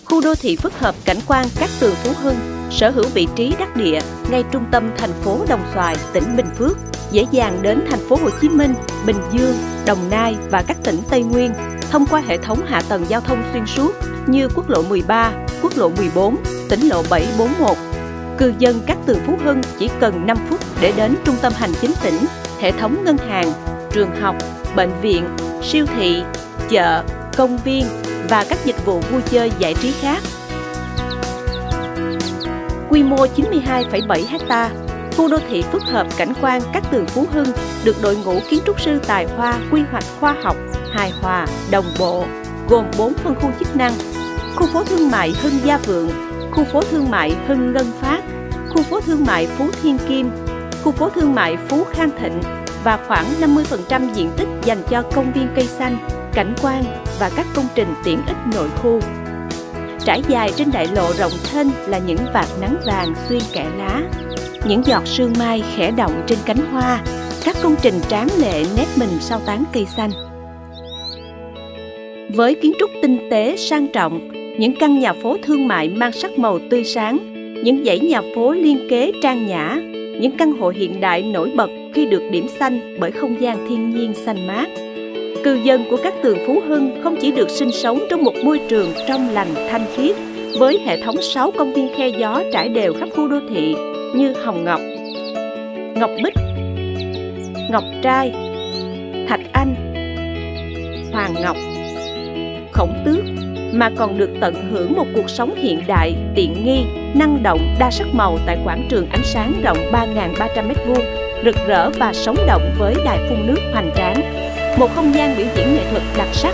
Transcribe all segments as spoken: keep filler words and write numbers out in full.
khu đô thị phức hợp cảnh quan Cát Tường Phú Hưng sở hữu vị trí đắc địa ngay trung tâm thành phố Đồng Xoài, tỉnh Bình Phước, dễ dàng đến thành phố Hồ Chí Minh, Bình Dương, Đồng Nai và các tỉnh Tây Nguyên thông qua hệ thống hạ tầng giao thông xuyên suốt như quốc lộ mười ba, quốc lộ mười bốn, tỉnh lộ bảy bốn một. Cư dân Cát Tường Phú Hưng chỉ cần năm phút để đến trung tâm hành chính tỉnh, hệ thống ngân hàng, trường học, bệnh viện, siêu thị, chợ, công viên và các dịch vụ vui chơi giải trí khác. Quy mô chín mươi hai phẩy bảy héc ta, khu đô thị phức hợp cảnh quan Cát Tường Phú Hưng được đội ngũ kiến trúc sư tài hoa quy hoạch khoa học, hài hòa, đồng bộ, gồm bốn phân khu chức năng: khu phố thương mại Hưng Gia Vượng, khu phố thương mại Hưng Ngân Phát, khu phố thương mại Phú Thiên Kim, khu phố thương mại Phú Khang Thịnh và khoảng năm mươi phần trăm diện tích dành cho công viên cây xanh, cảnh quan và các công trình tiện ích nội khu. Trải dài trên đại lộ rộng thênh là những vạt nắng vàng xuyên kẽ lá, những giọt sương mai khẽ động trên cánh hoa, các công trình tráng lệ nép mình sau tán cây xanh. Với kiến trúc tinh tế sang trọng, những căn nhà phố thương mại mang sắc màu tươi sáng, những dãy nhà phố liên kế trang nhã, những căn hộ hiện đại nổi bật khi được điểm xanh bởi không gian thiên nhiên xanh mát. Cư dân của Cát Tường Phú Hưng không chỉ được sinh sống trong một môi trường trong lành thanh khiết, với hệ thống sáu công viên khe gió trải đều khắp khu đô thị như Hồng Ngọc, Ngọc Bích, Ngọc Trai, Thạch Anh, Hoàng Ngọc, Khổng Tước, mà còn được tận hưởng một cuộc sống hiện đại, tiện nghi, năng động, đa sắc màu tại quảng trường ánh sáng rộng ba nghìn ba trăm mét vuông, rực rỡ và sống động với đài phun nước hoành tráng, một không gian biểu diễn nghệ thuật đặc sắc.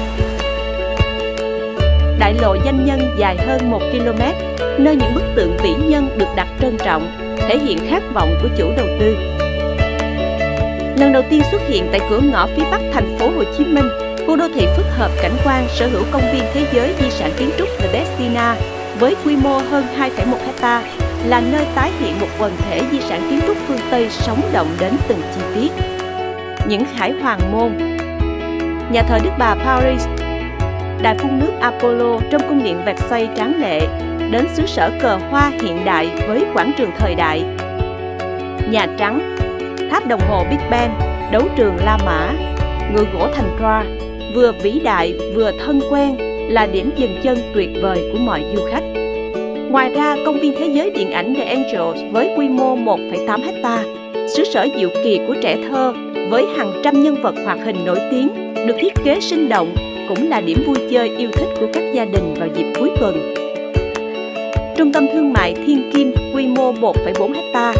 Đại lộ danh nhân dài hơn một ki lô mét, nơi những bức tượng vĩ nhân được đặt trân trọng, thể hiện khát vọng của chủ đầu tư. Lần đầu tiên xuất hiện tại cửa ngõ phía bắc thành phố Hồ Chí Minh, khu đô thị phức hợp cảnh quan sở hữu công viên thế giới di sản kiến trúc The Destina với quy mô hơn hai phẩy một héc ta, là nơi tái hiện một quần thể di sản kiến trúc phương Tây sống động đến từng chi tiết. Những khải hoàng môn, nhà thờ Đức Bà Paris, đài phun nước Apollo trong cung điện Versailles tráng lệ, đến xứ sở cờ hoa hiện đại với quảng trường thời đại, Nhà Trắng, tháp đồng hồ Big Ben, đấu trường La Mã, ngựa gỗ thành Troyes, vừa vĩ đại vừa thân quen, là điểm dừng chân tuyệt vời của mọi du khách. Ngoài ra, công viên thế giới điện ảnh The Angels với quy mô một phẩy tám héc ta, xứ sở diệu kỳ của trẻ thơ với hàng trăm nhân vật hoạt hình nổi tiếng, được thiết kế sinh động, cũng là điểm vui chơi yêu thích của các gia đình vào dịp cuối tuần. Trung tâm thương mại Thiên Kim quy mô một phẩy bốn héc ta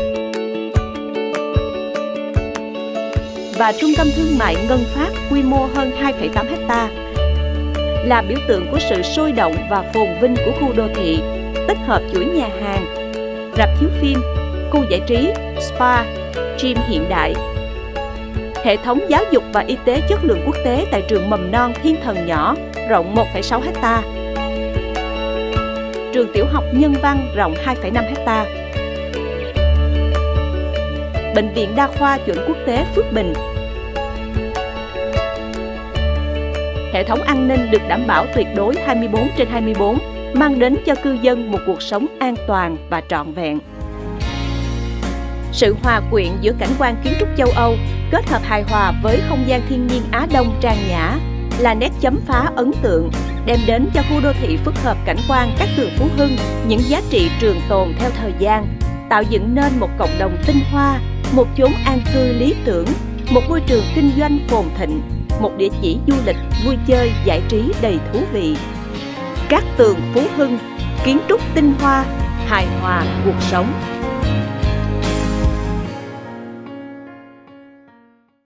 và Trung tâm thương mại Ngân Phát quy mô hơn hai phẩy tám héc ta là biểu tượng của sự sôi động và phồn vinh của khu đô thị, tích hợp chuỗi nhà hàng, rạp chiếu phim, khu giải trí, spa, gym hiện đại. Hệ thống giáo dục và y tế chất lượng quốc tế tại trường mầm non Thiên Thần Nhỏ rộng một phẩy sáu héc ta. Trường tiểu học Nhân Văn rộng hai phẩy năm héc ta. Bệnh viện đa khoa chuẩn quốc tế Phước Bình. Hệ thống an ninh được đảm bảo tuyệt đối hai mươi bốn trên hai mươi bốn, mang đến cho cư dân một cuộc sống an toàn và trọn vẹn. Sự hòa quyện giữa cảnh quan kiến trúc châu Âu kết hợp hài hòa với không gian thiên nhiên Á Đông trang nhã là nét chấm phá ấn tượng, đem đến cho khu đô thị phức hợp cảnh quan Cát Tường Phú Hưng những giá trị trường tồn theo thời gian, tạo dựng nên một cộng đồng tinh hoa, một chốn an cư lý tưởng, một môi trường kinh doanh phồn thịnh, một địa chỉ du lịch, vui chơi, giải trí đầy thú vị. Cát Tường Phú Hưng, kiến trúc tinh hoa, hài hòa cuộc sống.